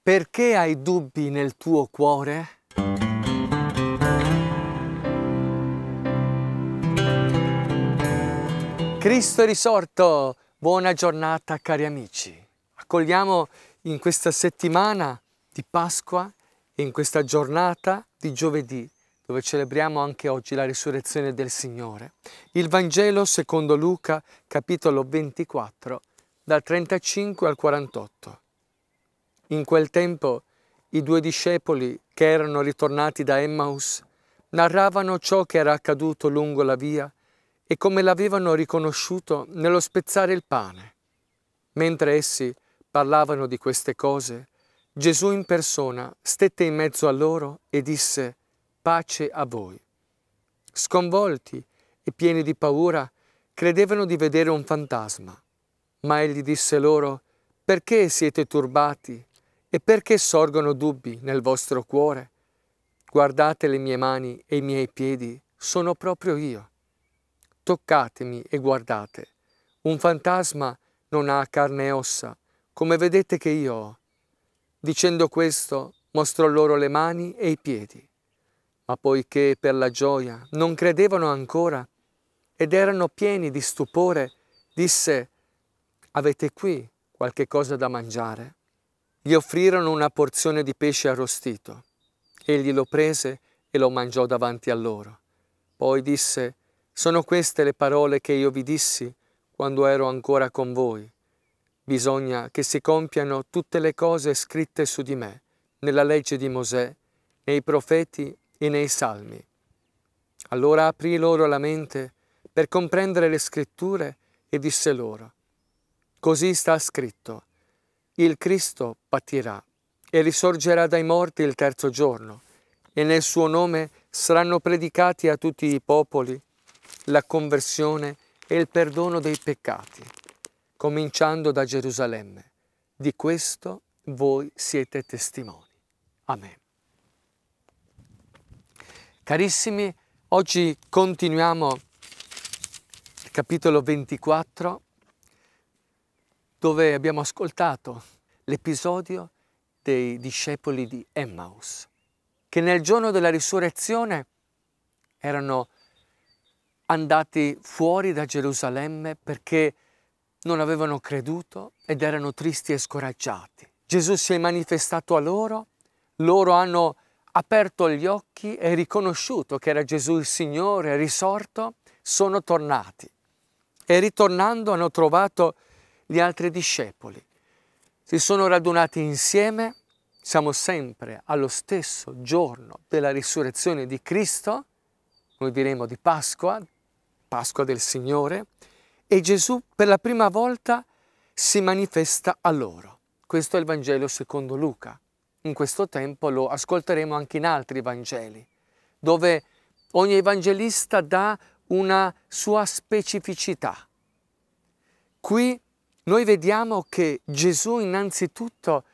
Perché hai dubbi nel tuo cuore? Cristo è risorto! Buona giornata cari amici. Accogliamo in questa settimana di Pasqua e in questa giornata di giovedì, dove celebriamo anche oggi la risurrezione del Signore, il Vangelo secondo Luca, capitolo 24, dal 35 al 48. In quel tempo i due discepoli che erano ritornati da Emmaus narravano ciò che era accaduto lungo la via e come l'avevano riconosciuto nello spezzare il pane. Mentre essi parlavano di queste cose, Gesù in persona stette in mezzo a loro e disse: «Pace a voi». Sconvolti e pieni di paura, credevano di vedere un fantasma. Ma egli disse loro: «Perché siete turbati? E perché sorgono dubbi nel vostro cuore? Guardate le mie mani e i miei piedi, sono proprio io. Toccatemi e guardate. Un fantasma non ha carne e ossa, come vedete che io ho». Dicendo questo, mostrò loro le mani e i piedi. Ma poiché per la gioia non credevano ancora ed erano pieni di stupore, disse: «Avete qui qualche cosa da mangiare?» Gli offrirono una porzione di pesce arrostito. Egli lo prese e lo mangiò davanti a loro. Poi disse: «Sono queste le parole che io vi dissi quando ero ancora con voi. Bisogna che si compiano tutte le cose scritte su di me, nella legge di Mosè, nei profeti e nei salmi». Allora aprì loro la mente per comprendere le scritture e disse loro: «Così sta scritto: il Cristo patirà e risorgerà dai morti il terzo giorno, e nel suo nome saranno predicati a tutti i popoli la conversione e il perdono dei peccati, cominciando da Gerusalemme. Di questo voi siete testimoni». Amen. Carissimi, oggi continuiamo il capitolo 24, dove abbiamo ascoltato l'episodio dei discepoli di Emmaus, che nel giorno della risurrezione erano andati fuori da Gerusalemme perché non avevano creduto ed erano tristi e scoraggiati. Gesù si è manifestato a loro, loro hanno aperto gli occhi e riconosciuto che era Gesù il Signore risorto, sono tornati e ritornando hanno trovato gli altri discepoli. Si sono radunati insieme, siamo sempre allo stesso giorno della risurrezione di Cristo, noi diremo di Pasqua, Pasqua del Signore, e Gesù per la prima volta si manifesta a loro. Questo è il Vangelo secondo Luca. In questo tempo lo ascolteremo anche in altri Vangeli, dove ogni evangelista dà una sua specificità. Qui noi vediamo che Gesù innanzitutto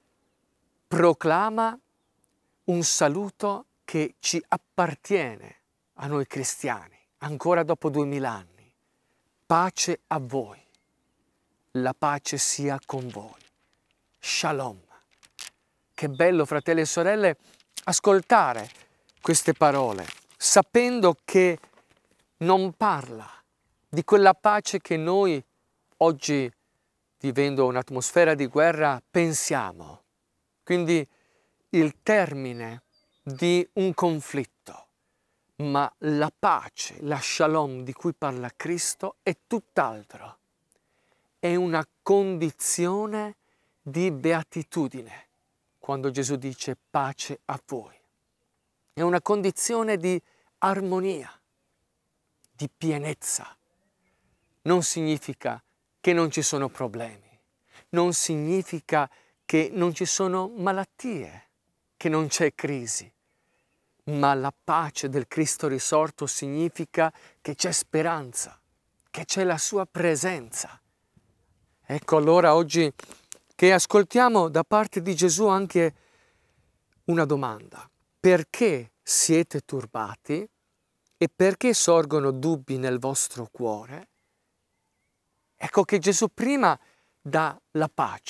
proclama un saluto che ci appartiene a noi cristiani, ancora dopo 2000 anni. Pace a voi, la pace sia con voi. Shalom. Che bello, fratelli e sorelle, ascoltare queste parole, sapendo che non parla di quella pace che noi oggi, vivendo un'atmosfera di guerra, pensiamo. Quindi il termine di un conflitto, ma la pace, la shalom di cui parla Cristo è tutt'altro. È una condizione di beatitudine, quando Gesù dice pace a voi. È una condizione di armonia, di pienezza. Non significa che non ci sono problemi, non significa che non ci sono malattie, che non c'è crisi, ma la pace del Cristo risorto significa che c'è speranza, che c'è la sua presenza. Ecco allora oggi che ascoltiamo da parte di Gesù anche una domanda: perché siete turbati e perché sorgono dubbi nel vostro cuore? Ecco che Gesù prima dà la pace,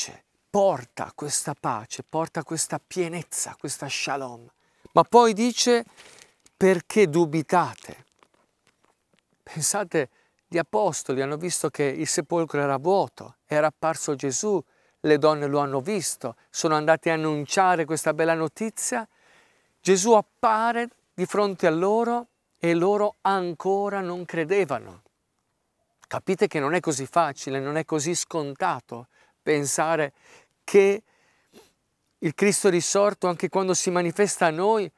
porta questa pace, porta questa pienezza, questa shalom. Ma poi dice: perché dubitate? Pensate, gli apostoli hanno visto che il sepolcro era vuoto, era apparso Gesù, le donne lo hanno visto, sono andati a annunciare questa bella notizia. Gesù appare di fronte a loro e loro ancora non credevano. Capite che non è così facile, non è così scontato pensare che il Cristo risorto, anche quando si manifesta a noi,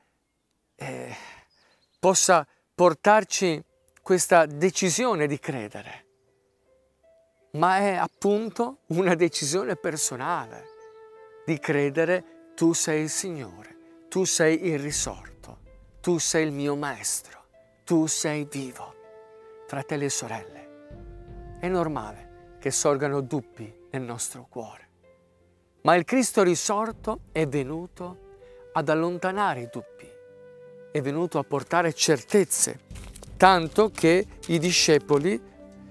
possa portarci questa decisione di credere. Ma è appunto una decisione personale di credere: tu sei il Signore, tu sei il risorto, tu sei il mio Maestro, tu sei vivo. Fratelli e sorelle, è normale che sorgano dubbi nel nostro cuore, ma il Cristo risorto è venuto ad allontanare i dubbi, è venuto a portare certezze, tanto che i discepoli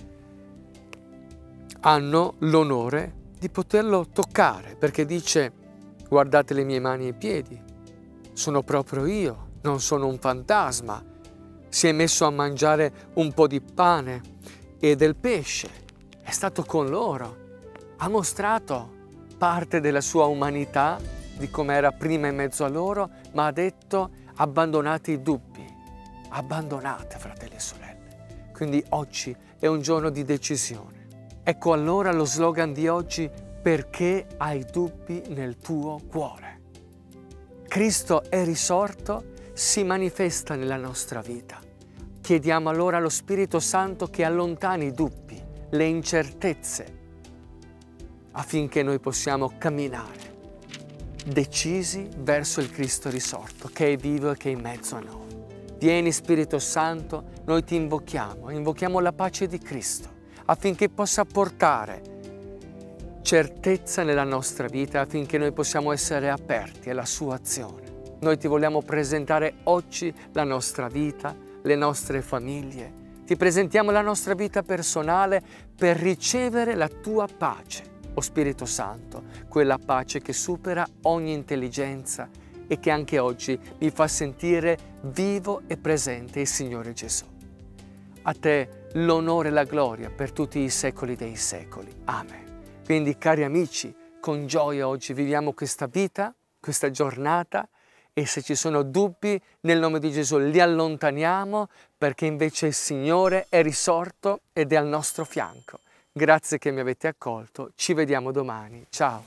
hanno l'onore di poterlo toccare, perché dice: guardate le mie mani e piedi, sono proprio io, non sono un fantasma. Si è messo a mangiare un po' di pane e del pesce, è stato con loro, ha mostrato parte della sua umanità, di come era prima in mezzo a loro, ma ha detto: abbandonate i dubbi, abbandonate, fratelli e sorelle. Quindi oggi è un giorno di decisione. Ecco allora lo slogan di oggi: perché hai dubbi nel tuo cuore? Cristo è risorto, si manifesta nella nostra vita. Chiediamo allora allo Spirito Santo che allontani i dubbi, le incertezze, affinché noi possiamo camminare decisi verso il Cristo risorto, che è vivo e che è in mezzo a noi. Vieni Spirito Santo, noi ti invochiamo la pace di Cristo, affinché possa portare certezza nella nostra vita, affinché noi possiamo essere aperti alla sua azione. Noi ti vogliamo presentare oggi la nostra vita, le nostre famiglie. Ti presentiamo la nostra vita personale per ricevere la tua pace, o Spirito Santo, quella pace che supera ogni intelligenza e che anche oggi mi fa sentire vivo e presente il Signore Gesù. A te l'onore e la gloria per tutti i secoli dei secoli. Amen. Quindi, cari amici, con gioia oggi viviamo questa vita, questa giornata, e se ci sono dubbi, nel nome di Gesù li allontaniamo, perché invece il Signore è risorto ed è al nostro fianco. Grazie che mi avete accolto, ci vediamo domani. Ciao!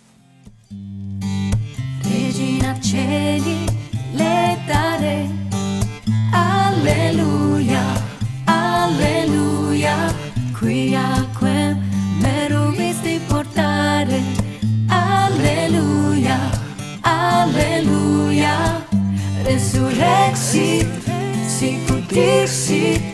Regina cieli, le darei, alleluia, alleluia, qui a quel meruvisti portare, alleluia, alleluia, resurrexit, sicut dixit,